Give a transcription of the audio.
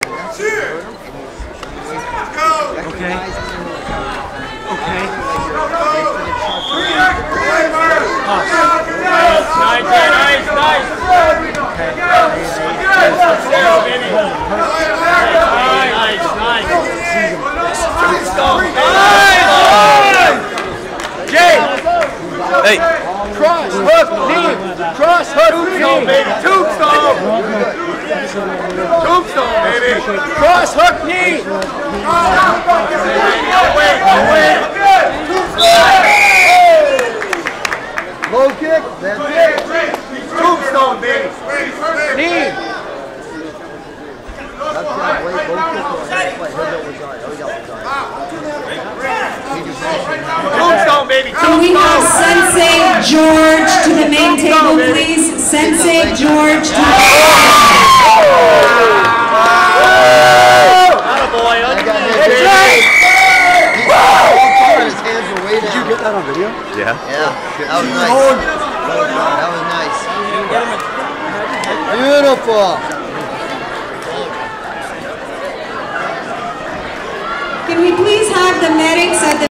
Okay. Okay. Hey. Cross, hook, knee. Cross, hook, knee. Tombstone, baby. Cross, hook, knee. Low kick. That's it. Tombstone, baby. Knee. That's right. Wait, low kick. Tombstone, baby. Can we have Sensei George to the main table, please? Sensei George to the Did you get that on video? Yeah. Yeah, that was nice. That was nice. Beautiful. Can we please have the medics at the